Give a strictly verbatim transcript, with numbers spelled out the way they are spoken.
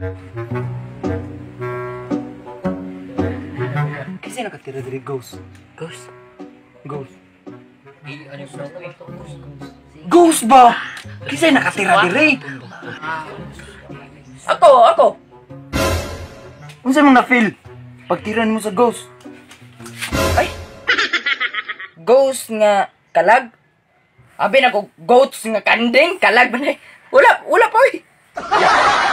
Kasi nakatira diri ghost. Ghost? Ghost. Eh, ano yung sunod ko? Ghost ba? Kasi nakatira diri. Ako, ako! Unsa mong na-feel? Pagtiran mo sa ghost. Ay! Ghost nga kalag? Abi na ko, ghost nga kanding, kalag ba na? Wala, wala pa eh!